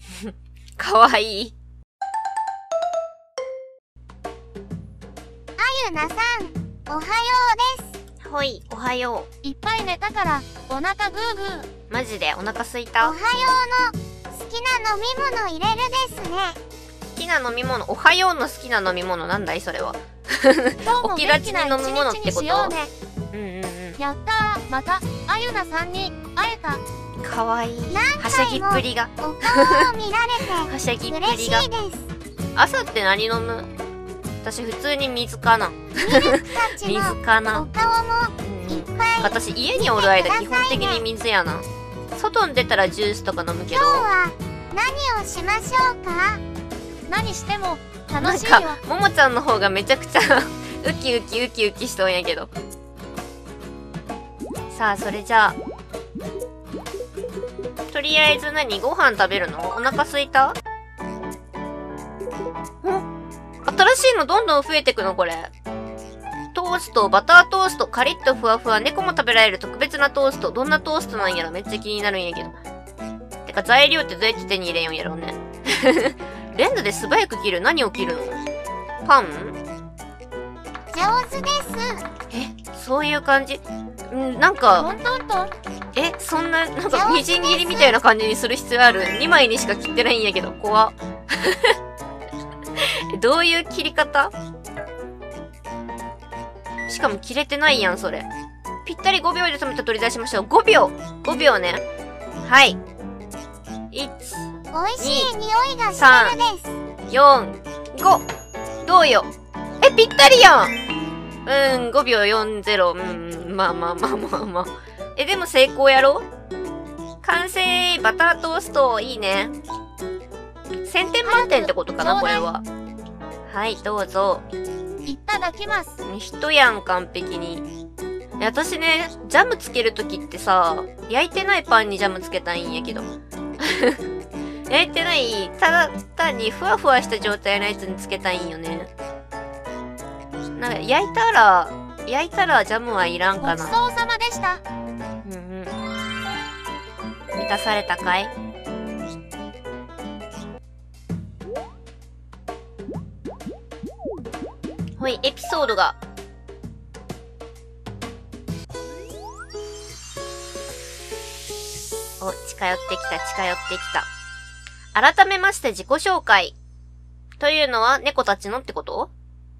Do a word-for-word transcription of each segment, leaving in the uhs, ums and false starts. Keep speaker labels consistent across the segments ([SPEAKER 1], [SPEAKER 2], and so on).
[SPEAKER 1] かわいい。
[SPEAKER 2] あゆなさん、おはようです。
[SPEAKER 1] ほい、おはよ
[SPEAKER 2] う。いっぱい寝たからお腹グーグー。
[SPEAKER 1] マジでお腹すいた。
[SPEAKER 2] おはようの好きな飲み物入れるですね。
[SPEAKER 1] 好きな飲み物、おはようの好きな飲み物なんだいそれは。起きがちに飲むものってこと？
[SPEAKER 2] ね、うんうんうん。やったー、またあゆなさんに会えた。
[SPEAKER 1] かわいい。はしゃぎっぷりが。
[SPEAKER 2] お顔を見られて
[SPEAKER 1] はしゃぎっぷりが。
[SPEAKER 2] 嬉しいです。
[SPEAKER 1] 朝って何飲む？私普通に水かな。水かな。
[SPEAKER 2] お顔もいっぱい。
[SPEAKER 1] 私家におる間基本的に水やな。外に出たらジュースとか飲むけど。
[SPEAKER 2] 今日は何をしましょうか？何しても楽しいよ。
[SPEAKER 1] なんかももちゃんの方がめちゃくちゃウキウキウキウキしとんやけど。さあそれじゃあとりあえず何ご飯食べるの？お腹すいた？新しいのどんどん増えてくのこれ。トースト、バタートースト、カリッとふわふわ、猫も食べられる特別なトースト。どんなトーストなんやろ？めっちゃ気になるんやけど。てか材料ってどうやって手に入れんやろうね。レンズで素早く切る？何を切るの？パン？
[SPEAKER 2] 上手です。
[SPEAKER 1] え、そういう感じ？ん、なんか、
[SPEAKER 2] トントントン。
[SPEAKER 1] え、そんな、なんかみじん切りみたいな感じにする必要ある？ に 枚にしか切ってないんやけど、怖っ。どういう切り方？しかも切れてないやん、それ。ぴったりごびょうで止めて取り出しましょう。ごびょう !ご 秒ね。はい。いち、
[SPEAKER 2] 美味しい匂いがしてるです。
[SPEAKER 1] よん、ご。どうよ？え、ぴったりやん。うん、ごびょうよんじゅう。うん、まあまあまあまあまあ。え、でも成功やろ？完成！バタートースト、いいね。せんてん満点ってことかな、これは。はい、どうぞ。
[SPEAKER 2] いただきます。
[SPEAKER 1] 人やん、完璧に。私ね、ジャムつけるときってさ、焼いてないパンにジャムつけたいんやけど。焼いてない、ただ単にふわふわした状態のやつにつけたいんよね。なんか、焼いたら、焼いたらジャムはいらんかな。
[SPEAKER 2] ごちそうさまでした。
[SPEAKER 1] うんうん。満たされたかい？ほい、エピソードが。お、近寄ってきた、近寄ってきた。改めまして自己紹介。というのは、猫たちのってこと？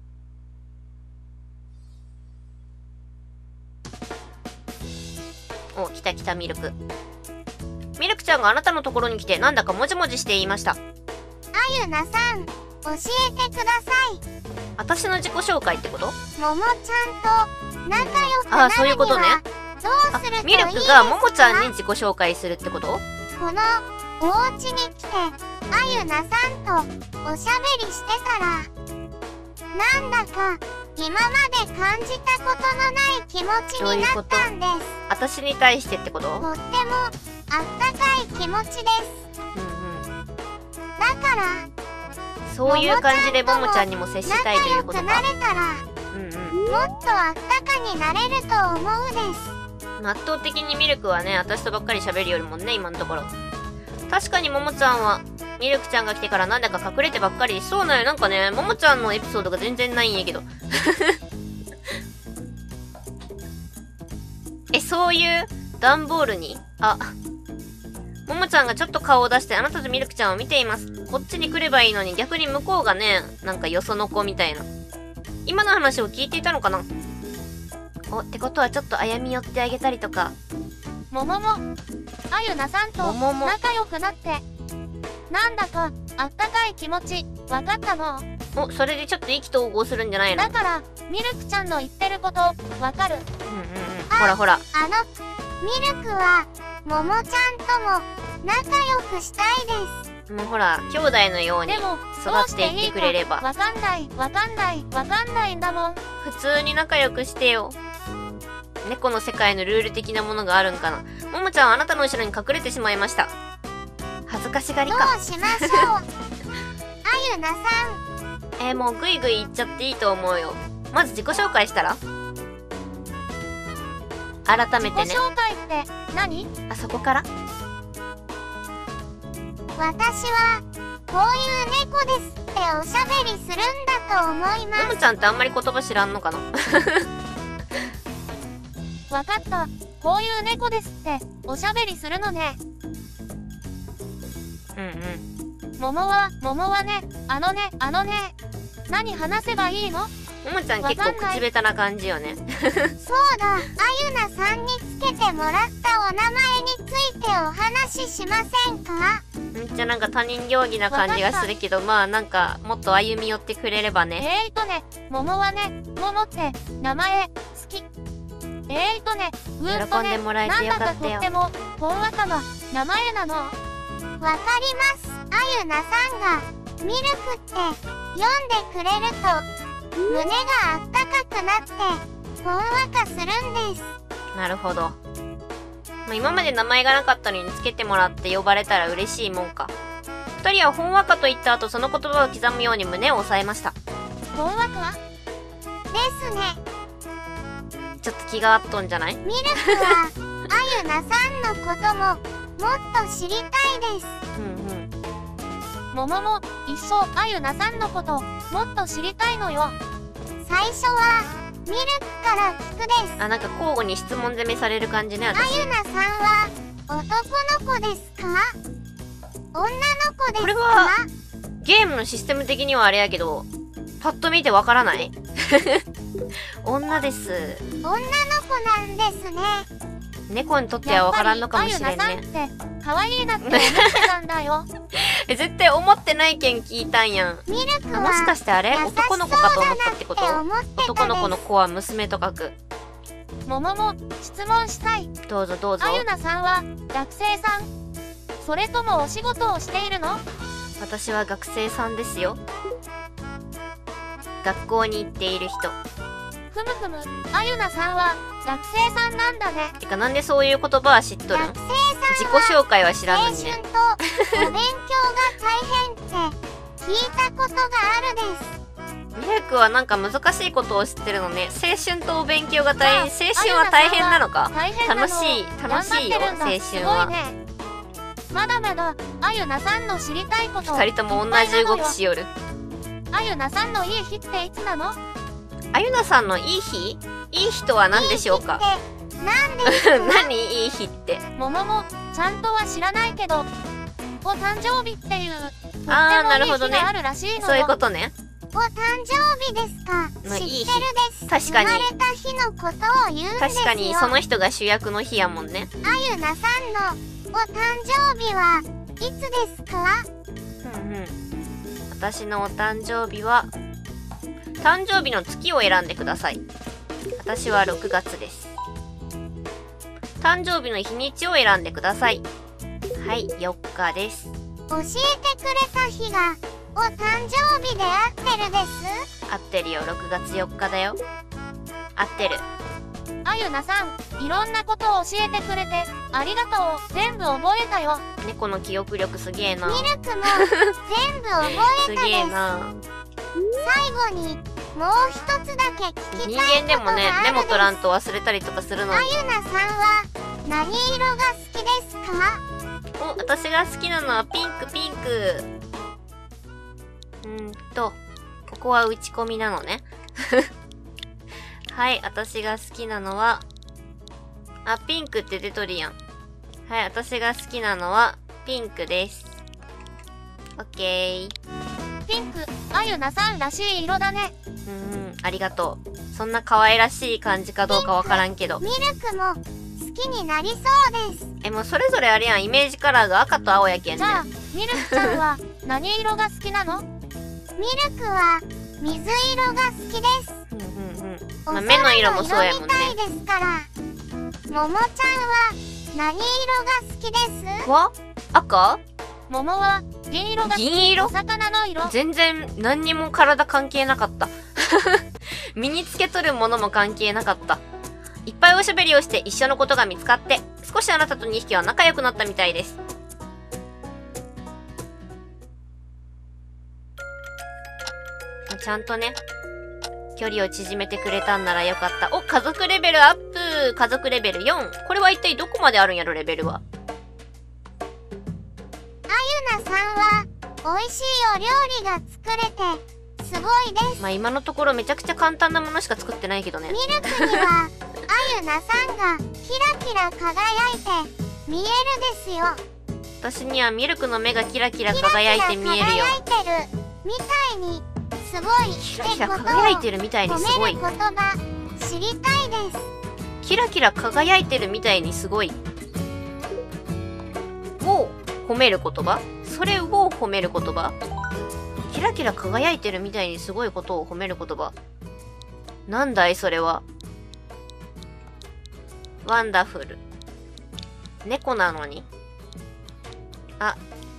[SPEAKER 1] お、来た来た、ミルク。ミルクちゃんがあなたのところに来て、なんだかもじもじして言いました。あ
[SPEAKER 2] ゆなさん、教えてください。
[SPEAKER 1] 私の自己紹介ってこと？
[SPEAKER 2] ももちゃんと仲良くなるには
[SPEAKER 1] あ、そういうことね。
[SPEAKER 2] どうするといいですか？
[SPEAKER 1] ミルクがももちゃんに自己紹介するってこと？
[SPEAKER 2] このお家に来てあゆなさんとおしゃべりしてたら、なんだか今まで感じたことのない気持ちになったんです。
[SPEAKER 1] 私に対してってこと？
[SPEAKER 2] とってもあったかい気持ちです。
[SPEAKER 1] うんうん。
[SPEAKER 2] だから
[SPEAKER 1] そういう感じでももちゃんにも接したいということか。
[SPEAKER 2] 仲良くなれたら、うんうん、もっとあったかになれると思うです。
[SPEAKER 1] 圧倒的にミルクはね、私とばっかり喋るよりもね、今のところ。確かにももちゃんは、ミルクちゃんが来てからなんだか隠れてばっかり。そうなんよ、なんかね、ももちゃんのエピソードが全然ないんやけど。え、そういう段ボールに、あ、ももちゃんがちょっと顔を出してあなたとミルクちゃんを見ています。こっちに来ればいいのに逆に向こうがね、なんかよその子みたいな。今の話を聞いていたのかな？お、ってことはちょっとあやみ寄ってあげたりとか。
[SPEAKER 2] ももも、あゆなさんと仲良くなって、なんだかあったかい気持ち、わかったの？
[SPEAKER 1] お、それでちょっと意気投合するんじゃないの？
[SPEAKER 2] だから、ミルクちゃんの言ってること、わかる。
[SPEAKER 1] うんうんうん。ほらほら。
[SPEAKER 2] あの、ミルクは、ももちゃんとも仲良くしたいです。
[SPEAKER 1] もうほら、兄弟のように育っていってくれれば。
[SPEAKER 2] わかんない、わかんない、わかんないんだもん。
[SPEAKER 1] 普通に仲良くしてよ。猫の世界のルール的なものがあるんかな。ももちゃんはあなたの後ろに隠れてしまいました。恥ずかしがりか。
[SPEAKER 2] どうしましょう。あゆなさ
[SPEAKER 1] ん。えー、もうグイグイ言っちゃっていいと思うよ。まず自己紹介したら？改めてね。
[SPEAKER 2] 自己紹介って何？
[SPEAKER 1] あそこから？
[SPEAKER 2] 私はこういう猫ですっておしゃべりするんだと思います。
[SPEAKER 1] ももちゃんってあんまり言葉知らんのかな
[SPEAKER 2] わかった。こういう猫ですっておしゃべりするのね。
[SPEAKER 1] うんうん。
[SPEAKER 2] 桃は、桃はね、あのね、あのね。何話せばいいの？
[SPEAKER 1] ももちゃん結構口下手な感じよね。
[SPEAKER 2] そうだ、あゆなさんにつけてもらったお名前についてお話ししませんか？
[SPEAKER 1] めっちゃなんか他人行儀な感じがするけど、まあなんかもっと歩み寄ってくれればね。
[SPEAKER 2] えーとね、桃はね、桃って名前好き。えーとね、うーんとね、
[SPEAKER 1] 喜んでもらえてよかったよ。
[SPEAKER 2] なんだかとってもほんわかな名前なの。わかります。あゆなさんがミルクって読んでくれると胸があったかくなってほんわかするんです。
[SPEAKER 1] なるほど。まあ、今まで名前がなかったのにつけてもらって呼ばれたら嬉しいもんか。二人はほんわかと言った後、その言葉を刻むように胸を押さえました。
[SPEAKER 2] ほんわかですね。
[SPEAKER 1] ちょっと気があっとんじゃない？
[SPEAKER 2] ミルクはあゆなさんのことももっと知りたいです。
[SPEAKER 1] うんうん。
[SPEAKER 2] 桃も一緒あゆなさんのこともっと知りたいのよ。最初はミルクから聞くです。
[SPEAKER 1] あ、なんか交互に質問攻めされる感じね、
[SPEAKER 2] あ
[SPEAKER 1] 私。
[SPEAKER 2] ゆなさんは男の子ですか？女の子ですか？
[SPEAKER 1] これはゲームのシステム的にはあれやけど、パッと見てわからない？女です。
[SPEAKER 2] 女の子なんですね。
[SPEAKER 1] 猫にとってはわからんのかもしれんね。
[SPEAKER 2] あゆなさんって可愛いなって思ってたんだよ。
[SPEAKER 1] え、絶対思ってないけん聞いたんやん。
[SPEAKER 2] ミルクは
[SPEAKER 1] あ、もしかしてあれ男の子かと思ったってこと？
[SPEAKER 2] 思ってたです。
[SPEAKER 1] 男の子の子は娘と書く。
[SPEAKER 2] 桃も質問したい。
[SPEAKER 1] どうぞどうぞ。
[SPEAKER 2] あゆなさんは学生さん？それともお仕事をしているの？
[SPEAKER 1] 私は学生さんですよ。学校に行っている人。
[SPEAKER 2] ふむふむ、あゆなさんは学生さんなんだね。
[SPEAKER 1] てかなんでそういう言葉は知っとるん？
[SPEAKER 2] 学生
[SPEAKER 1] 自己
[SPEAKER 2] さんは
[SPEAKER 1] 紹介は知らんのにね。
[SPEAKER 2] 青春とお勉強が大変って聞いたことがあるです。
[SPEAKER 1] ミルクはなんか難しいことを知ってるのね。青春とお勉強が大変。青春は大変なのか？
[SPEAKER 2] 大変なの
[SPEAKER 1] 楽しい、楽しいよ、青春は。
[SPEAKER 2] すごいね。まだまだあゆなさんの知りたいこと
[SPEAKER 1] 二人とも同じ動きしよる。
[SPEAKER 2] あゆなさんのいい日っていつなの？
[SPEAKER 1] あゆなさんのいい日？いい日とは何でしょうか？
[SPEAKER 2] いい日って何ですか？
[SPEAKER 1] 何いい日って。
[SPEAKER 2] 桃もちゃんとは知らないけど、お誕生日っていうとってもいい日があるらしいのよ。
[SPEAKER 1] そういうことね。
[SPEAKER 2] お誕生日ですか？
[SPEAKER 1] まあいい日
[SPEAKER 2] 知ってるです。
[SPEAKER 1] 確かに
[SPEAKER 2] 生まれた日のことを言うんですよ。
[SPEAKER 1] 確かにその人が主役の日やもんね。
[SPEAKER 2] あゆなさんのお誕生日はいつですか？
[SPEAKER 1] うんうん。私のお誕生日は、誕生日の月を選んでください。私はろくがつです。誕生日の日にちを選んでください。はい、よっかです。
[SPEAKER 2] 教えてくれた日がお誕生日で合ってるです？
[SPEAKER 1] 合ってるよ、ろくがつよっかだよ。合ってる。
[SPEAKER 2] あゆなさん、いろんなことを教えてくれてありがとう。全部覚えたよ。
[SPEAKER 1] 猫の記憶力すげえな。
[SPEAKER 2] ミルクも全部覚えたです。
[SPEAKER 1] すげえな。
[SPEAKER 2] 最後にもう一つだけ聞き
[SPEAKER 1] 人
[SPEAKER 2] たい
[SPEAKER 1] 間でもね、
[SPEAKER 2] ことがあるです。
[SPEAKER 1] メモ取らんと忘れたりとかするのに。
[SPEAKER 2] あゆなさんは何色が好きですか？
[SPEAKER 1] お、私が好きなのはピンクピンク。うーんと、ここは打ち込みなのね。はい、私が好きなのは、あ、ピンクって出とるやん。はい、私が好きなのはピンクです。オッケー。
[SPEAKER 2] ピンク、あゆなさんらしい色だね。
[SPEAKER 1] うんうん、ありがとう。そんな可愛らしい感じかどうかわからんけど。
[SPEAKER 2] ミルクも好きになりそうです。
[SPEAKER 1] え、もうそれぞれあれやん、イメージカラーが赤と青やけんね。
[SPEAKER 2] じゃあ、ミルクちゃんは何色が好きなの？ミルクは水色が好きです。
[SPEAKER 1] うんうんうん。
[SPEAKER 2] お
[SPEAKER 1] まあ、目の色もそうやもんね。
[SPEAKER 2] 空の色みたいですから。ももちゃんは何色が好きです？
[SPEAKER 1] わ？赤？
[SPEAKER 2] 桃は銀色が好き。
[SPEAKER 1] 銀色？
[SPEAKER 2] お魚の色。
[SPEAKER 1] 全然何にも体関係なかった。身につけとるものも関係なかった。いっぱいおしゃべりをして一緒のことが見つかって、少しあなたとにひきは仲良くなったみたいです。ちゃんとね、距離を縮めてくれたんならよかった。お、家族レベルアップ！家族レベルよん。これは一体どこまであるんやろ、レベルは。
[SPEAKER 2] あゆなささんは美味しいお料理が作れてすごいです。
[SPEAKER 1] まあ今のところめちゃくちゃ簡単なものしか作ってないけどね。
[SPEAKER 2] ミルクにはあゆなさんがキラキラ輝いて見えるですよ。
[SPEAKER 1] 私にはミルクの目がキラキラ輝いて見えるよ。
[SPEAKER 2] キラキラ輝いてるみたいにすごい
[SPEAKER 1] キラキラ輝いてるみたいにすごい。
[SPEAKER 2] 褒める言葉知りたいです。
[SPEAKER 1] キラキラ輝いてるみたいにすごいを褒める言葉、それを褒める言葉、キラキラ輝いてるみたいにすごいことを褒める言葉、なんだいそれは。ワンダフル。猫なのに。あ、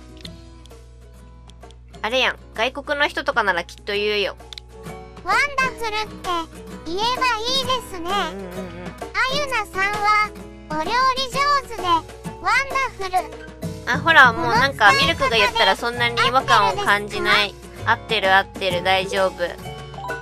[SPEAKER 1] あれやん、外国の人とかならきっと言うよ。
[SPEAKER 2] ワンダフルって言えばいいですね。
[SPEAKER 1] うんうんうん。
[SPEAKER 2] あゆなさんはお料理上手でワンダフル。
[SPEAKER 1] あ、ほら、もうなんかミルクが言ったらそんなに違和感を感じない。合ってる合ってる、大丈夫。合って
[SPEAKER 2] て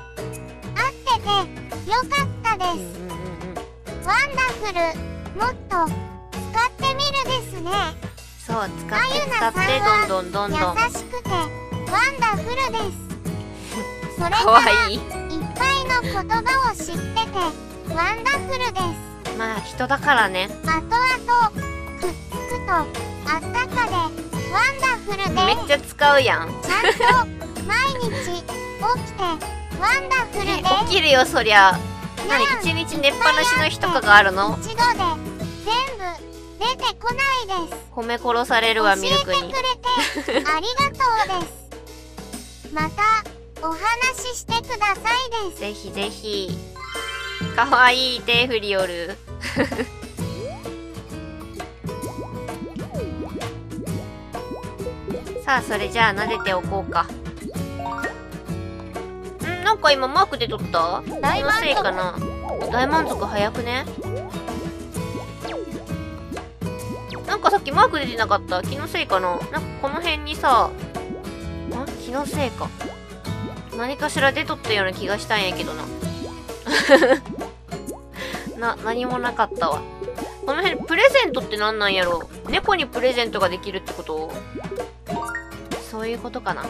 [SPEAKER 2] よかったです。
[SPEAKER 1] うんうんうんうん。
[SPEAKER 2] ワンダフルもっと使ってみるですね。
[SPEAKER 1] そう、使って使ってどんどんどんどん。
[SPEAKER 2] 優しくてワンダフルです。それ
[SPEAKER 1] かわ
[SPEAKER 2] から
[SPEAKER 1] いい。
[SPEAKER 2] いっぱいの言葉を知っててワンダフルです。
[SPEAKER 1] まあ人だからね。
[SPEAKER 2] あとあとくっつくとあったかでワンダフルです。
[SPEAKER 1] めっちゃ使うやん。
[SPEAKER 2] ちゃんと毎日起きてワンダフルです。
[SPEAKER 1] 起きるよそりゃ。なに一日寝っぱなしの日とかがあるの？
[SPEAKER 2] 一度で全部出てこないです。
[SPEAKER 1] 褒め殺されるわミルクに。
[SPEAKER 2] 教えてくれてありがとうです。またお話ししてくださいです。
[SPEAKER 1] ぜひぜひ。かわいい手振りよる。さあそれじゃあ撫でておこうか。んなんか今マークで撮った？気のせいかな。大満足早くね。なんかさっきマーク出てなかった？気のせいかな。なんかこの辺にさ、あ、気のせいか。何かしら出とったような気がしたんやけどな。な、何もなかったわ。この辺、プレゼントって何なんやろ？猫にプレゼントができるってこと？そういうことかな。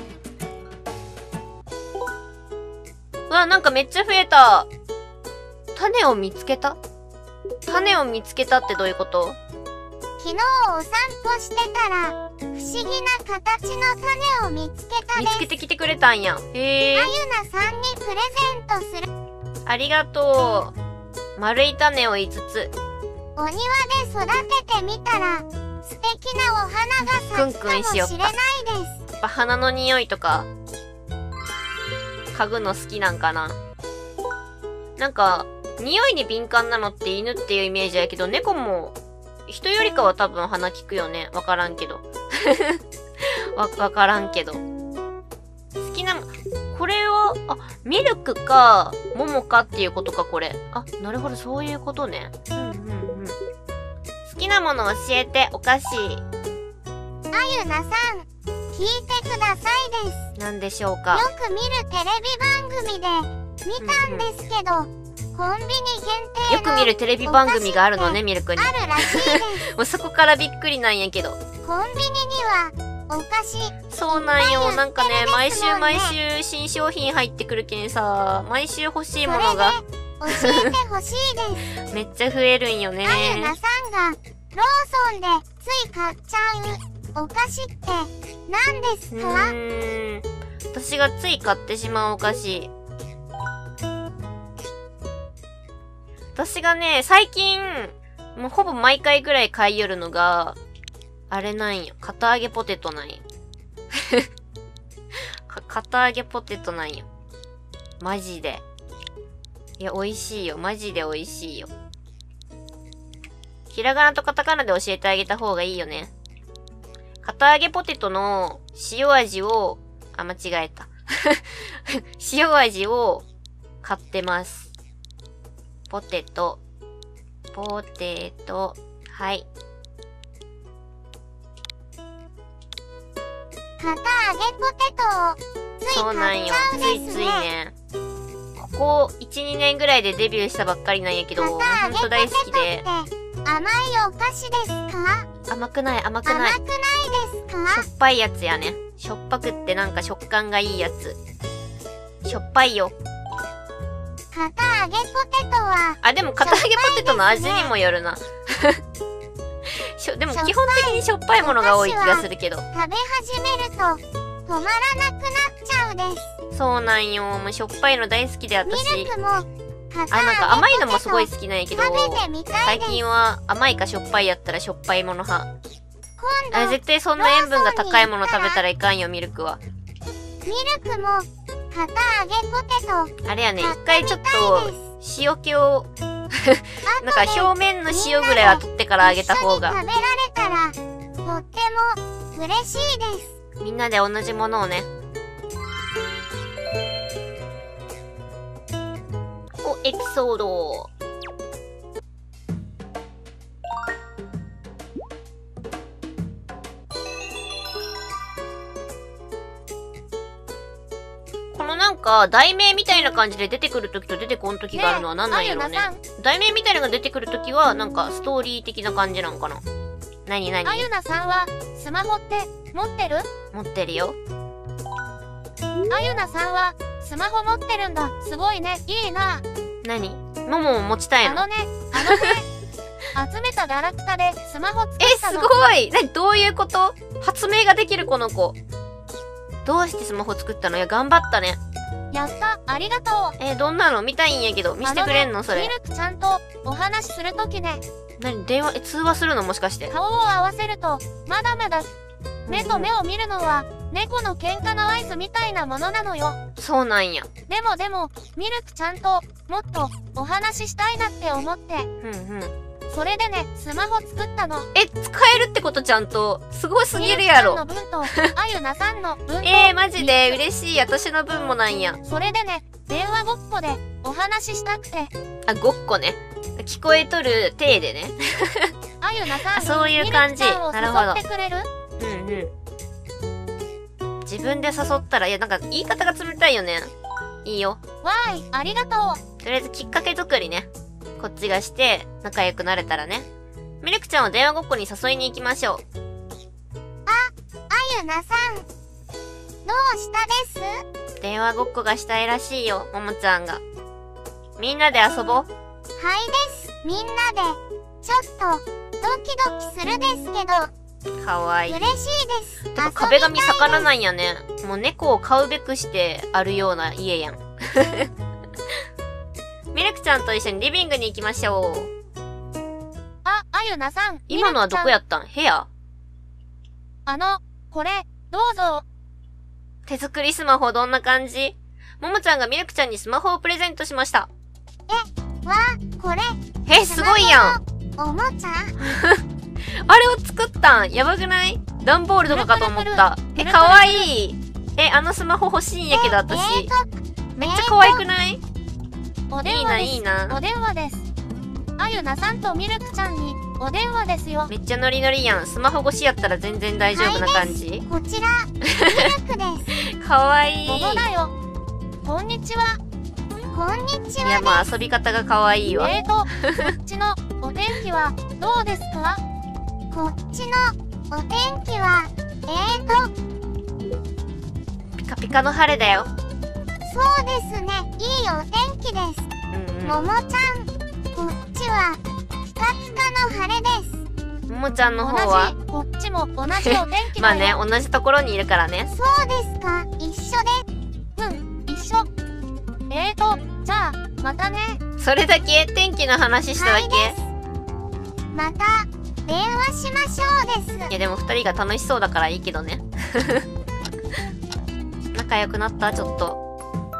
[SPEAKER 1] うわ、なんかめっちゃ増えた。種を見つけた？種を見つけたってどういうこと？
[SPEAKER 2] 昨日お散歩してたら不思議な形の種を見つけたです。
[SPEAKER 1] 見つけてきてくれたんや。へえ。
[SPEAKER 2] あゆなさんにプレゼントする。
[SPEAKER 1] ありがとう。丸い種をいつつ。
[SPEAKER 2] お庭で育ててみたら素敵なお花が咲くかもしれないです。
[SPEAKER 1] やっぱ花の匂いとか嗅ぐの好きなんかな。なんか匂いに敏感なのって犬っていうイメージやけど、猫も人よりかは多分鼻効くよね。わからんけど。わ、わからんけど。好きな、これは、あ、ミルクか、モモかっていうことか、これ。あ、なるほど、そういうことね。うんうんうん。好きなもの教えて、お菓子。
[SPEAKER 2] あゆなさん、聞いてくださいです。
[SPEAKER 1] なんでしょうか。
[SPEAKER 2] よく見るテレビ番組で見たんですけど、うんうん、コンビニ限定の
[SPEAKER 1] よく見るテレビ番組があるのね、ミルクに。
[SPEAKER 2] あるらしいです。
[SPEAKER 1] もうそこからびっくりなんやけど。
[SPEAKER 2] コンビニにはお菓子。
[SPEAKER 1] そうなんよ。なんかね、毎週毎週新商品入ってくるけんさ、毎週欲しいものが。
[SPEAKER 2] 教えてほしいです。
[SPEAKER 1] めっちゃ増えるんよね。
[SPEAKER 2] あゆなさんがローソンでつい買っちゃうお菓子って何ですか？
[SPEAKER 1] うーん。私がつい買ってしまうお菓子。私がね、最近、もうほぼ毎回ぐらい買いよるのが、あれなんよ。堅揚げポテトなんよ。か、堅揚げポテトなんよ。マジで。いや、美味しいよ。マジで美味しいよ。ひらがなとカタカナで教えてあげた方がいいよね。堅揚げポテトの塩味を、あ、間違えた。塩味を買ってます。ポテト。ポテト。はい。
[SPEAKER 2] 堅揚げポテトをつい
[SPEAKER 1] そうなんよ。
[SPEAKER 2] 買っちゃうんですね。
[SPEAKER 1] ついついね。ここいち、にねんぐらいでデビューしたばっかりなんやけど、ほんと大好きで。
[SPEAKER 2] 甘いお菓子ですか？
[SPEAKER 1] 甘くない、甘くない。
[SPEAKER 2] 甘くないですか？
[SPEAKER 1] ょっぱいやつやね。しょっぱくってなんか食感がいいやつ。しょっぱいよ。
[SPEAKER 2] 堅揚げポテトは、
[SPEAKER 1] あ、でも堅揚げポテトの味にもよるな。しょでも基本的にしょっぱいものが多い気がするけど。
[SPEAKER 2] 食べ始めると、止まらなくなっちゃうです。
[SPEAKER 1] そうなんよ。もうしょっぱいの大好きで私。
[SPEAKER 2] ミルクも、
[SPEAKER 1] あ、なんか甘いのもすごい好きなんやけど、
[SPEAKER 2] 食べてみたい
[SPEAKER 1] 最
[SPEAKER 2] です。
[SPEAKER 1] 近は甘いかしょっぱいやったらしょっぱいもの派。
[SPEAKER 2] 今度、
[SPEAKER 1] あ、絶対そんな塩分が高いもの食べたらいかんよ、ミルクは。
[SPEAKER 2] ミルクも、堅揚げポテト、
[SPEAKER 1] あれやね、
[SPEAKER 2] 買っ
[SPEAKER 1] 一回ちょっと、塩気を、なんか表面の塩ぐらいは取ってからあげた方が。
[SPEAKER 2] 一緒に食べられたら、とっても嬉しいです。
[SPEAKER 1] みんなで同じものをね。お、エピソード。このなんか、題名みたいな感じで出てくるときと出てこんときがあるのは何なんやろうね。題名みたいなのが出てくるときは、なんかストーリー的な感じなのかな。なになに
[SPEAKER 2] あゆなさんは、スマホって持ってる？
[SPEAKER 1] 持ってるよ。
[SPEAKER 2] あゆなさんは、スマホ持ってるんだ。すごいね。いいな。
[SPEAKER 1] なにももも持ちたいの？
[SPEAKER 2] あのね、あのね、集めたガラクタでスマホ作
[SPEAKER 1] え、
[SPEAKER 2] ったの。
[SPEAKER 1] すごい！なにどういうこと？発明ができるこの子。どうしてスマホ作ったの？いや、頑張ったね。
[SPEAKER 2] やった、ありがとう。
[SPEAKER 1] えー、どんなの見たいんやけど。見せてくれんのそれ。
[SPEAKER 2] ミルクちゃんとお話しするときね、
[SPEAKER 1] なに電話、え、通話するのもしかして。
[SPEAKER 2] 顔を合わせると、まだまだ、目と目を見るのは、猫の喧嘩の合図みたいなものなのよ。
[SPEAKER 1] そうなんや。
[SPEAKER 2] でもでも、ミルクちゃんと、もっと、お話ししたいなって思って、
[SPEAKER 1] うんうん。
[SPEAKER 2] それでね、スマホ作ったの。
[SPEAKER 1] え、使えるってことちゃんと。すごすぎるやろ。
[SPEAKER 2] ミルクちゃんの分と、あゆなさんの分と。
[SPEAKER 1] えー、マジで嬉しい。私の分もなんや。
[SPEAKER 2] それでね、電話ごっこで、お話ししたくて。
[SPEAKER 1] あ、ごっこね。聞こえとる体でね。
[SPEAKER 2] あゆなさん、
[SPEAKER 1] あそういう感じ
[SPEAKER 2] ミルクちゃんを
[SPEAKER 1] なるほど
[SPEAKER 2] 誘ってくれる？
[SPEAKER 1] うんうん。自分で誘ったら、いや、なんか言い方が冷たいよね。いいよ。
[SPEAKER 2] わーい、ありがとう。
[SPEAKER 1] とりあえずきっかけ作りね。こっちがして、仲良くなれたらね。ミルクちゃんを電話ごっこに誘いに行きましょう。
[SPEAKER 2] あゆなさん、どうしたです？
[SPEAKER 1] 電話ごっこがしたいらしいよ、ももちゃんが。みんなで遊ぼう。
[SPEAKER 2] はいです。みんなで、ちょっと、ドキドキするですけど、
[SPEAKER 1] かわいい。
[SPEAKER 2] 嬉しいです。
[SPEAKER 1] てか壁紙魚なんやね。もう猫を飼うべくしてあるような家やん。ミルクちゃんと一緒にリビングに行きましょう。
[SPEAKER 2] あ、あゆなさん。
[SPEAKER 1] 今のはどこやったん？部屋？
[SPEAKER 2] あの、これ、どうぞ。
[SPEAKER 1] 手作りスマホどんな感じ？ももちゃんがミルクちゃんにスマホをプレゼントしました。
[SPEAKER 2] え、わ、これ。
[SPEAKER 1] え、すごいやん。
[SPEAKER 2] おもちゃ？
[SPEAKER 1] あれを作ったん？やばくない？段ボールとかかと思った。え、かわいい。え、あのスマホ欲しいんやけど、私。
[SPEAKER 2] えーと
[SPEAKER 1] めっちゃ可愛くない？
[SPEAKER 2] お電
[SPEAKER 1] いいな、
[SPEAKER 2] 話です。
[SPEAKER 1] いいな。
[SPEAKER 2] お電話です。あゆなさんとミルクちゃんに、お電話ですよ。
[SPEAKER 1] めっちゃノリノリやん。スマホ越しやったら全然大丈夫な感じ？
[SPEAKER 2] こちら、ミルクです。
[SPEAKER 1] かわいい。
[SPEAKER 2] ももだよ。こんにちは。こんにちは。
[SPEAKER 1] いや、まあ遊び方が可愛いわ。
[SPEAKER 2] えーと、こっちのお天気はどうですか？こっちのお天気は、えーと、
[SPEAKER 1] ピカピカの晴れだよ。
[SPEAKER 2] そうですね。いいお天気です。
[SPEAKER 1] うんうん。
[SPEAKER 2] ももちゃん、こっちは、ピカピカの晴れです。
[SPEAKER 1] ももちゃんの方は
[SPEAKER 2] 同じ、こっちも同じお天気
[SPEAKER 1] ま
[SPEAKER 2] だよ。
[SPEAKER 1] あね、同じところにいるからね。
[SPEAKER 2] そうですか。一緒です。うん、一緒。えーと、じゃあ、またね。
[SPEAKER 1] それだけ？天気の話しただ
[SPEAKER 2] はいで
[SPEAKER 1] け？
[SPEAKER 2] す。また、電話しましょうです。
[SPEAKER 1] いやでも二人が楽しそうだからいいけどね。仲良くなった？ちょっと。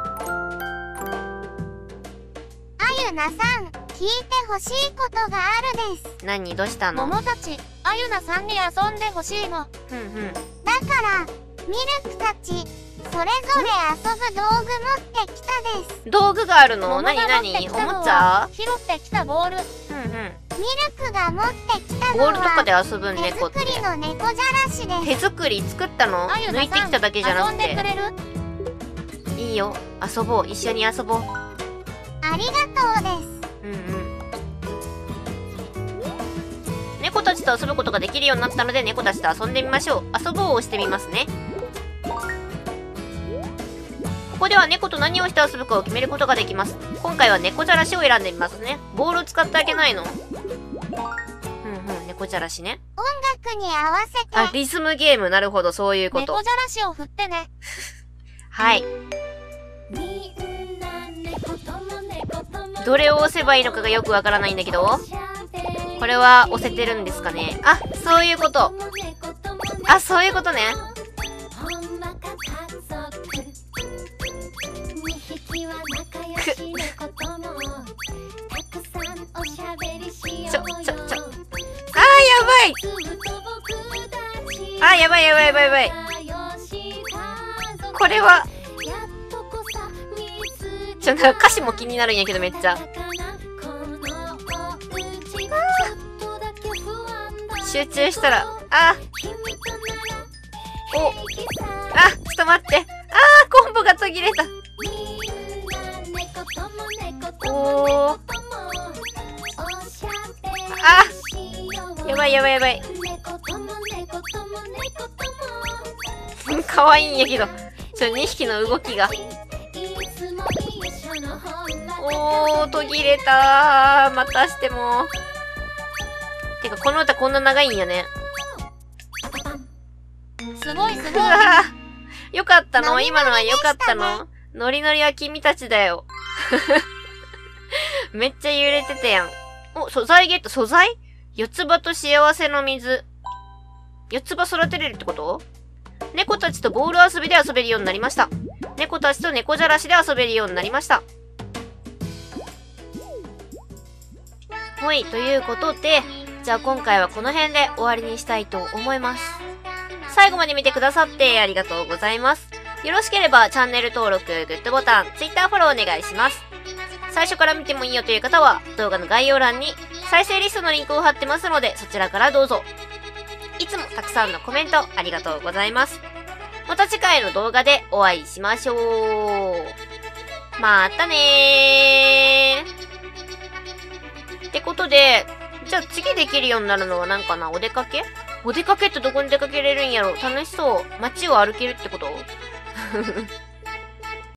[SPEAKER 2] あゆなさん、聞いてほしいことがあるです。
[SPEAKER 1] 何？どうしたの？
[SPEAKER 2] 桃たち、あゆなさんに遊んでほしいの。
[SPEAKER 1] うんうん。
[SPEAKER 2] だから、ミルクたち、それぞれ遊ぶ道具持ってきたです。
[SPEAKER 1] 道具があるの？
[SPEAKER 2] 桃
[SPEAKER 1] 何
[SPEAKER 2] が持って
[SPEAKER 1] 何？お
[SPEAKER 2] きたのは
[SPEAKER 1] もちゃ？
[SPEAKER 2] 拾ってきたボール。
[SPEAKER 1] うんうん。
[SPEAKER 2] ミルクが持ってきたの
[SPEAKER 1] ボールとかで
[SPEAKER 2] は、
[SPEAKER 1] 遊ぶん
[SPEAKER 2] 手
[SPEAKER 1] 猫って
[SPEAKER 2] 作。りの猫じゃらしです。
[SPEAKER 1] 手作り作ったの？
[SPEAKER 2] あゆなさん、
[SPEAKER 1] 抜いてきただけじゃなく
[SPEAKER 2] 遊んでく
[SPEAKER 1] て。
[SPEAKER 2] れる？
[SPEAKER 1] いいよ。遊ぼう。一緒に遊ぼう。
[SPEAKER 2] ありがとうです。
[SPEAKER 1] うんうん。猫たちと遊ぶことができるようになったので、猫たちと遊んでみましょう。遊ぼうを押してみますね。ここでは猫と何をして遊ぶかを決めることができます。今回は猫じゃらしを選んでみますね。ボールを使ってあげないの？うんうん、猫じゃらしね。
[SPEAKER 2] 音楽に合わせて。
[SPEAKER 1] あ、リズムゲーム。なるほど、そういうこと。
[SPEAKER 2] 猫じゃらしを振ってね。
[SPEAKER 1] はい。どれを押せばいいのかがよくわからないんだけど。これは押せてるんですかね。あ、そういうこと。あ、そういうことね。くちょ、ちょ、ちょ。あー、やばい。あー、やばいやばいやばいやばい。これは。ちょ、なんか歌詞も気になるんやけどめっちゃ。集中したら、あお、あ、ちょっと待って。あー、コンボが途切れた。おー。あ、やばいやばいやばい。かわいいんやけど。ちょ、にひきの動きが。おー、途切れたー。またしても。てか、この歌こんな長いんやね。
[SPEAKER 2] すごいすごい。
[SPEAKER 1] うわー。よかったの？今のはよかったの？ノリノリは君たちだよ。めっちゃ揺れてたやん。お、素材ゲット。素材？四つ葉と幸せの水。四つ葉育てれるってこと？猫たちとボール遊びで遊べるようになりました。猫たちと猫じゃらしで遊べるようになりました。はい、ということで、じゃあ今回はこの辺で終わりにしたいと思います。最後まで見てくださってありがとうございます。よろしければチャンネル登録、グッドボタン、Twitter フォローお願いします。最初から見てもいいよという方は動画の概要欄に再生リストのリンクを貼ってますのでそちらからどうぞ。いつもたくさんのコメントありがとうございます。また次回の動画でお会いしましょう。またねー。ってことで、じゃあ次できるようになるのは何かな？お出かけ？お出かけってどこに出かけれるんやろ？楽しそう。街を歩けるってこと？